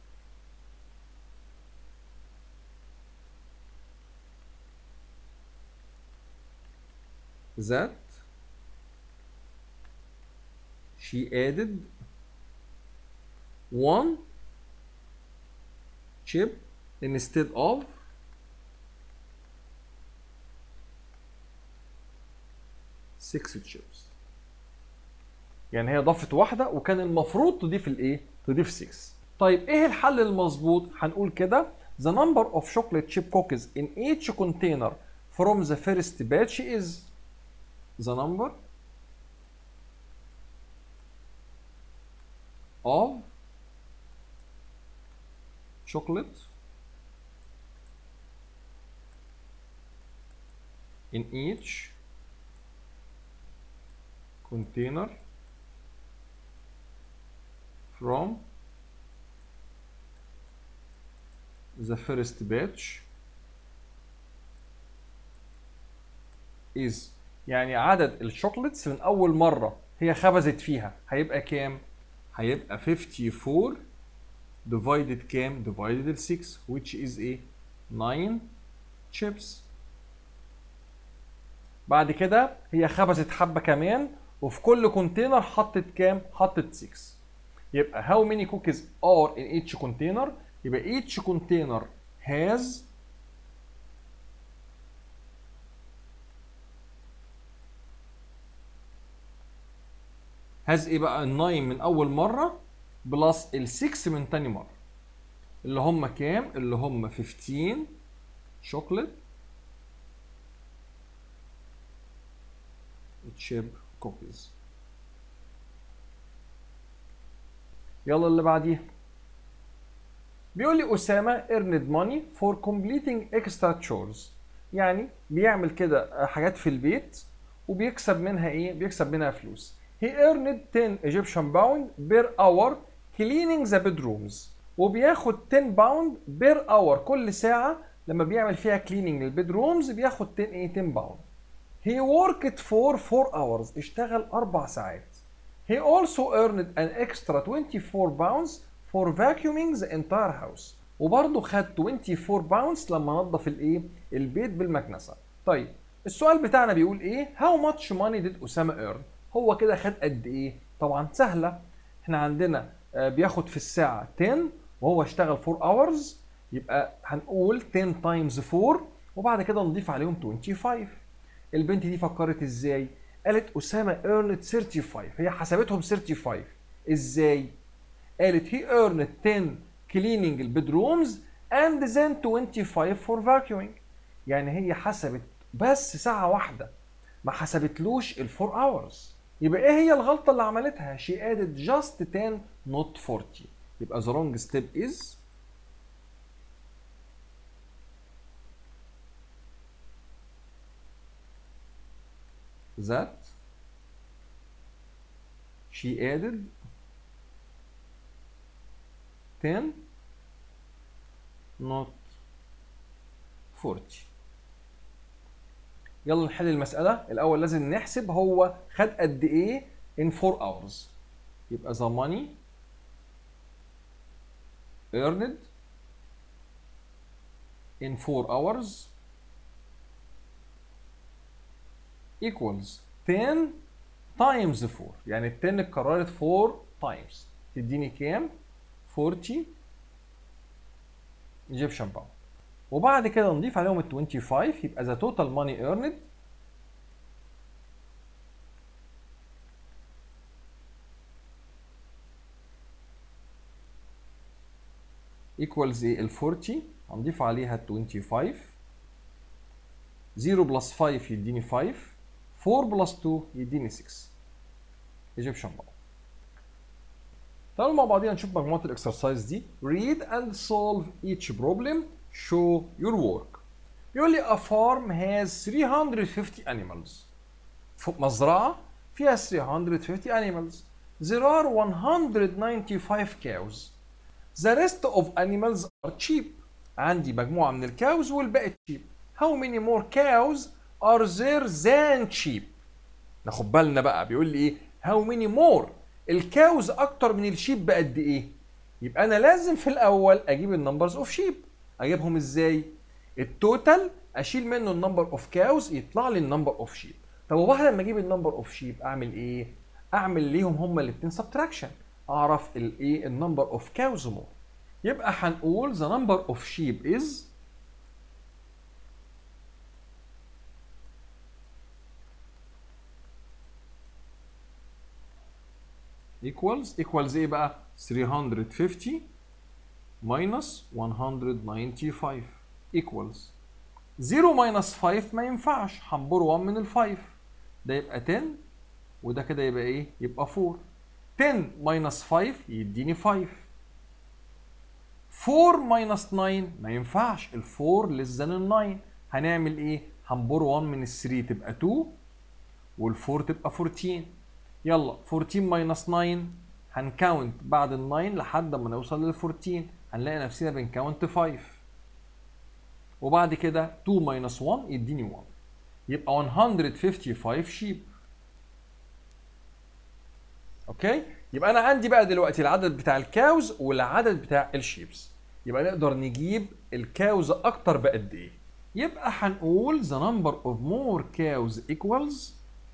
that she added one chip instead of six chips. يعني هي ضافت واحدة وكان المفروض تضيف الايه؟ تضيف ستة. طيب ايه الحل المظبوط؟ هنقول كده the number of chocolate chip cookies in each container from the first batch is the number of chocolate in each container from the first batch is. يعني عدد الشوكليتس من أول مرة هي خبزت فيها هيبقى كام؟ هيبقى أربعة وخمسين divided كام؟ divided ال ستة which is a nine chips. بعد كده هي خبزت حبة كمان وفي كل كونتينر حطت كام؟ حطت ستة. يبقى how many cookies are in each container؟ يبقى each container has has ايه بقى؟ ال تسعة من أول مرة بلس ال ستة من تاني مرة اللي هم كام؟ اللي هم خمستاشر chocolate chip cookies. يلا اللي بعديها. بيقول لي أسامة earned money for completing extra chores. يعني بيعمل كده حاجات في البيت وبيكسب منها ايه؟ بيكسب منها فلوس. He earned ten Egyptian pound per hour cleaning the bedrooms. وبياخد ten pound per hour كل ساعة لما بيعمل فيها cleaning البيدرومز بياخد ten ايه؟ ten pound. He worked for four hours. اشتغل أربع ساعات. He also earned an extra twenty-four pounds for vacuuming the entire house. وبرضه خد أربعة وعشرين باونس لما نظف الايه البيت بالمكنسه. طيب السؤال بتاعنا بيقول ايه؟ هاو ماتش ماني ديد اسامه ايرن؟ هو كده خد قد ايه؟ طبعا سهله، احنا عندنا بياخد في الساعه عشرة وهو اشتغل أربع اورز، يبقى هنقول عشرة تايمز أربعة وبعد كده نضيف عليهم خمسة وعشرين. البنت دي فكرت ازاي؟ قالت اسامه ايرند خمسة وثلاثين، هي حسبتهم خمسة وثلاثين ازاي؟ قالت he earned ten cleaning البيدرومز and then twenty-five for vacuuming. يعني هي حسبت بس ساعة واحدة، ما حسبتلوش ال four hours. يبقى ايه هي الغلطة اللي عملتها؟ she added just ten not forty. يبقى the wrong step is that she added ten not forty. يلا نحل المسألة. الأول لازم نحسب هو خد قد إيه in four hours. يبقى the money earned in four hours equals ten times four. يعني ال ten اتكررت four times تديني كام؟ forty Egyptian pound. وبعد كده نضيف عليهم ال twenty-five يبقى the total money earned equals ايه؟ ال forty هنضيف عليها ال twenty-five. zero plus five يديني five. four plus two يديني six Egyptian pound. تعالوا مع بعضينا نشوف مجموعة الاكسرسايز دي. read and solve each problem. show your work. بيقول لي a farm has three hundred fifty animals. مزرعة فيها three hundred fifty animals. there are one hundred ninety-five cows. the rest of animals are sheep. عندي مجموعة من الكاوز والباقي sheep. how many more cows are there than sheep؟ ناخد بالنا بقى، بيقول لي ايه؟ how many more. الكاوز اكتر من الشيب بقد ايه؟ يبقى انا لازم في الاول اجيب النمبرز اوف شيب. اجيبهم ازاي؟ التوتال اشيل منه النمبر اوف كاوز يطلع لي النمبر اوف شيب. طب وبعد ما اجيب النمبر اوف شيب اعمل ايه؟ اعمل ليهم هما الاثنين سبتراكشن، اعرف الايه النمبر اوف كاوز مور. يبقى هنقول the number of sheep is equals equals ايه بقى؟ three hundred fifty minus one hundred ninety-five equals zero minus five ما ينفعش، هنبر one من ال five، ده يبقى ten وده كده يبقى ايه؟ يبقى four. ten minus five يديني five. four minus nine ما ينفعش، ال four less than ال nine. هنعمل ايه؟ هنبر one من ال three تبقى two وال four تبقى fourteen. يلا fourteen minus nine هنكاونت بعد ال nine لحد ما نوصل لل fourteen، هنلاقي نفسنا بنكاونت five. وبعد كده two minus one يديني one. يبقى one hundred fifty-five sheep. اوكي؟ يبقى انا عندي بقى دلوقتي العدد بتاع الكاوز والعدد بتاع الشيبس. يبقى نقدر نجيب الكاوز اكتر بقد ايه؟ يبقى هنقول the number of more cows equals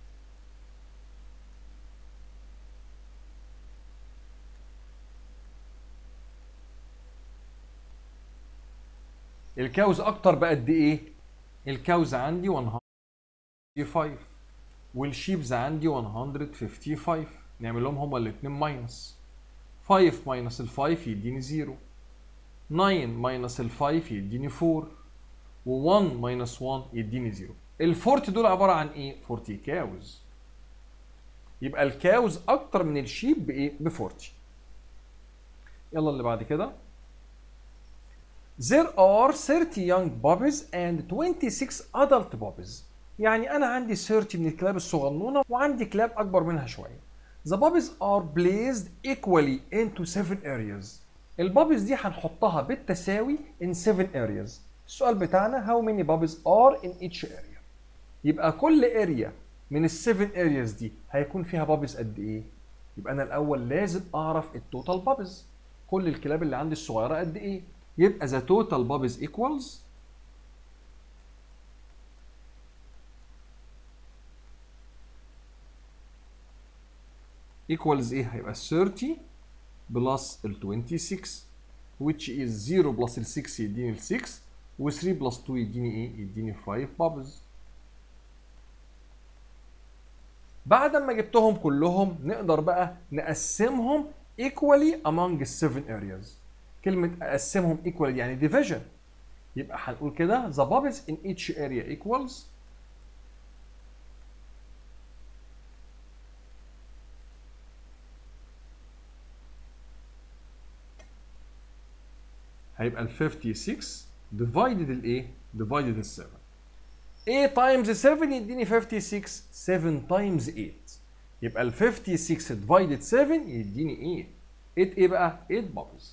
الكاوز اكتر بقد ايه؟ الكاوز عندي one hundred fifty-five والشيبز عندي one hundred fifty-five. نعمل لهم هما الاثنين ماينس. five ماينس ال five يديني zero. nine ماينس ال five يديني four. و one ماينس one يديني zero. ال forty دول عباره عن ايه؟ forty كاوز. يبقى الكاوز اكتر من الشيب بايه؟ ب forty. يلا اللي بعد كده. There are thirty young puppies and twenty-six adult puppies. يعني أنا عندي thirty من الكلاب الصغنونة وعندي كلاب أكبر منها شوية. The puppies are placed equally into seven areas. البابيز دي هنحطها بالتساوي in seven areas. السؤال بتاعنا how many puppies are in each area. يبقى كل area من السفن areas دي هيكون فيها puppies قد إيه؟ يبقى أنا الأول لازم أعرف التوتال puppies. كل الكلاب اللي عندي الصغيرة قد إيه؟ يبقى the total bubbles equals equals ايه؟ هيبقى thirty بلس ال twenty-six which is zero بلس ال six يديني ال six و three بلس two يديني ايه؟ يديني five bubbles. بعد ما جبتهم كلهم نقدر بقى نقسمهم equally among the seven areas. كلمة اقسمهم equally يعني division. يبقى هنقول كده the bubbles in each area equals هيبقى ال fifty-six divided الايه؟ divided ال seven. eight times seven يديني fifty-six. seven times eight يبقى ال fifty-six divided seven يديني eight. eight ايه بقى؟ eight bubbles.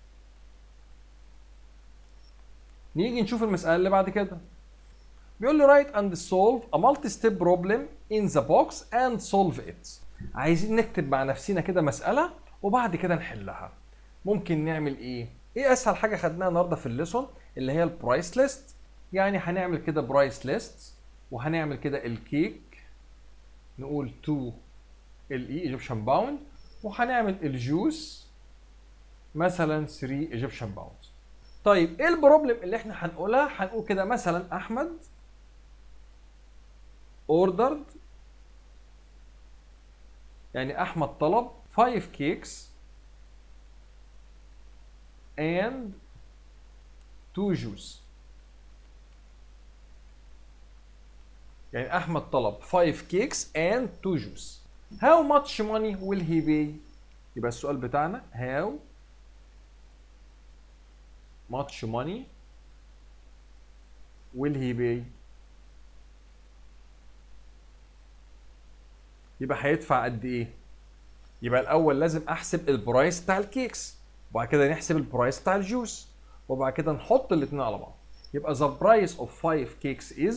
نيجي نشوف المسألة اللي بعد كده. بيقول لي write and solve a multi-step problem in the box and solve it. عايزين نكتب مع نفسنا كده مسألة وبعد كده نحلها. ممكن نعمل ايه؟ ايه اسهل حاجة خدناها النهارده في الليسون اللي هي البرايس ليست. يعني هنعمل كده برايس ليست وهنعمل كده الكيك نقول تو ال اي ايجيبشن باوند وهنعمل الجوس مثلا three ايجيبشن باوند. طيب ايه البروبلم اللي احنا هنقولها؟ هنقول كده مثلا احمد ordered يعني احمد طلب five cakes and two juice. يعني احمد طلب five cakes and two juice. How much money will he pay؟ يبقى السؤال بتاعنا how much money will he pay؟ يبقى هيدفع قد ايه؟ يبقى الاول لازم احسب البرايس بتاع الكيكس وبعد كده نحسب البرايس بتاع الجوس وبعد كده نحط الاثنين على بعض. يبقى the price of five cakes is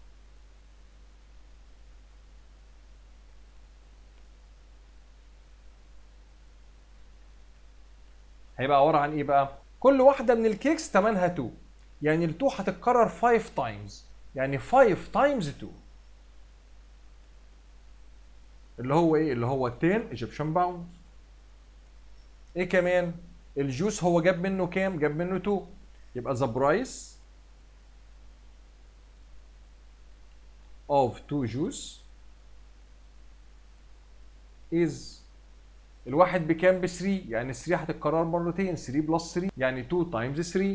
هيبقى عباره عن ايه بقى؟ كل واحده من الكيكس ثمنها two يعني ال two هتتكرر five times يعني five times two اللي هو ايه؟ اللي هو ten Egyptian pounds. ايه كمان؟ الجوس هو جاب منه كام؟ جاب منه two يبقى the price of two juice is الواحد بكام؟ ب three يعني three هتتكرر مرتين three plus three يعني two times three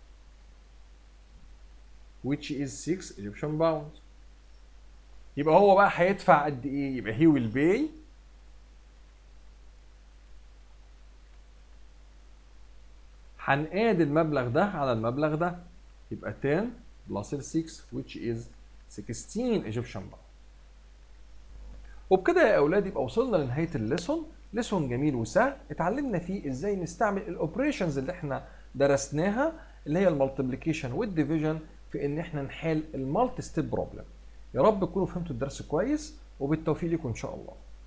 which is six Egyptian pounds. يبقى هو بقى هيدفع قد ايه؟ يبقى he will pay هنقاد المبلغ ده على المبلغ ده يبقى ten plus six which is sixteen Egyptian pounds. وبكده يا اولاد يبقى وصلنا لنهايه الليسون. ليسون جميل وسهل اتعلمنا فيه ازاي نستعمل الاوبريشنز اللي احنا درسناها اللي هي المالتيبليكيشن والديفيجن في ان احنا نحل المالتي ستيب بروبلم. يا رب تكونوا فهمتوا الدرس كويس وبالتوفيق لكم ان شاء الله.